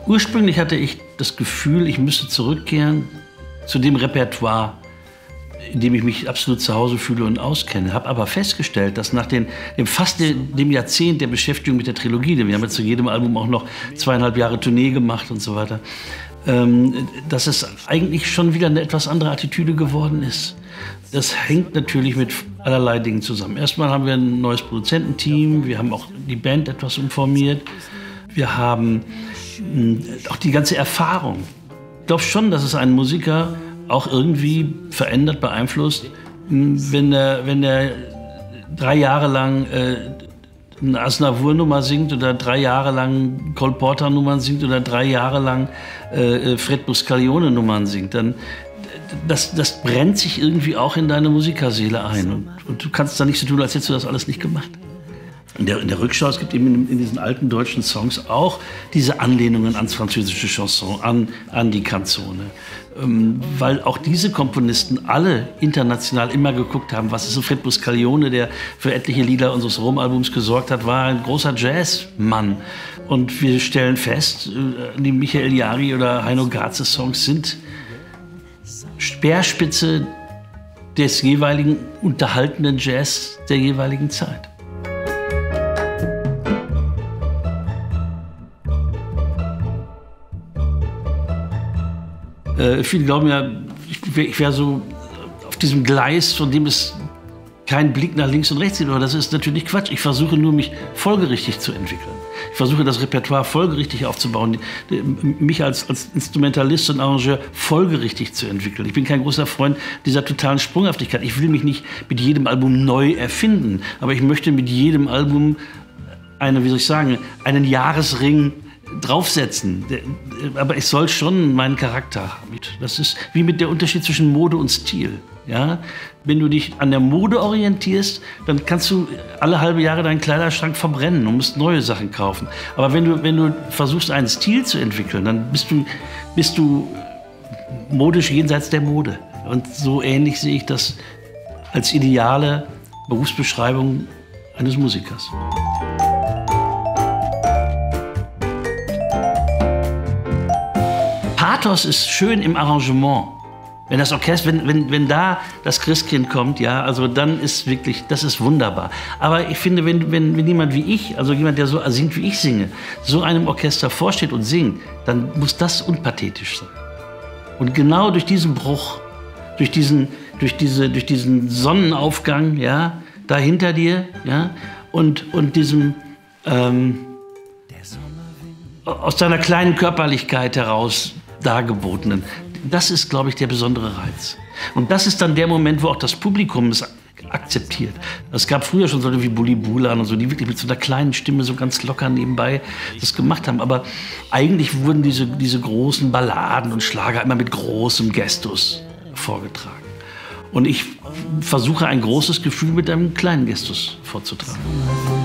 Ursprünglich hatte ich das Gefühl, ich müsste zurückkehren zu dem Repertoire, in dem ich mich absolut zu Hause fühle und auskenne. Habe aber festgestellt, dass nach dem Jahrzehnt der Beschäftigung mit der Trilogie, wir haben ja zu jedem Album auch noch 2,5 Jahre Tournee gemacht und so weiter, dass es eigentlich schon wieder eine etwas andere Attitüde geworden ist. Das hängt natürlich mit allerlei Dingen zusammen. Erstmal haben wir ein neues Produzententeam, wir haben auch die Band etwas umformiert, wir haben auch die ganze Erfahrung. Ich glaube schon, dass es einen Musiker auch irgendwie verändert, beeinflusst, wenn er 3 Jahre lang eine Aznavour-Nummer singt oder 3 Jahre lang Cole Porter-Nummern singt oder 3 Jahre lang Fred Buscaglione-Nummern singt. Dann das brennt sich irgendwie auch in deine Musikerseele ein. Und du kannst da nicht so tun, als hättest du das alles nicht gemacht. In der Rückschau, es gibt eben in diesen alten deutschen Songs auch diese Anlehnungen ans französische Chanson, an die Canzone. Weil auch diese Komponisten alle international immer geguckt haben, was ist so Fred Buscaglione, der für etliche Lieder unseres Rom-Albums gesorgt hat, war ein großer Jazzmann. Und wir stellen fest, die Michael Jari oder Heino Garze Songs sind Speerspitze des jeweiligen unterhaltenden Jazz der jeweiligen Zeit. Viele glauben ja, ich wäre so auf diesem Gleis, von dem es keinen Blick nach links und rechts gibt. Aber das ist natürlich Quatsch. Ich versuche nur, mich folgerichtig zu entwickeln. Ich versuche, das Repertoire folgerichtig aufzubauen, mich als Instrumentalist und Arrangeur folgerichtig zu entwickeln. Ich bin kein großer Freund dieser totalen Sprunghaftigkeit. Ich will mich nicht mit jedem Album neu erfinden, aber ich möchte mit jedem Album einen Jahresring draufsetzen. Aber ich soll schon meinen Charakter haben. Das ist wie mit der Unterschied zwischen Mode und Stil. Ja? Wenn du dich an der Mode orientierst, dann kannst du alle halbe Jahre deinen Kleiderschrank verbrennen und musst neue Sachen kaufen. Aber wenn du versuchst, einen Stil zu entwickeln, dann bist du modisch jenseits der Mode. Und so ähnlich sehe ich das als ideale Berufsbeschreibung eines Musikers. Pathos ist schön im Arrangement. Wenn das Orchester, wenn da das Christkind kommt, ja, also dann ist wirklich, das ist wunderbar. Aber ich finde, wenn jemand wie ich, also jemand, der so singt, wie ich singe, so einem Orchester vorsteht und singt, dann muss das unpathetisch sein. Und genau durch diesen Bruch, durch diesen Sonnenaufgang, ja, da hinter dir, ja, und diesem aus deiner kleinen Körperlichkeit heraus dargebotenen. Das ist, glaube ich, der besondere Reiz. Und das ist dann der Moment, wo auch das Publikum es akzeptiert. Es gab früher schon solche wie Bully Bulan und so, die wirklich mit so einer kleinen Stimme so ganz locker nebenbei das gemacht haben. Aber eigentlich wurden diese großen Balladen und Schlager immer mit großem Gestus vorgetragen. Und ich versuche ein großes Gefühl mit einem kleinen Gestus vorzutragen.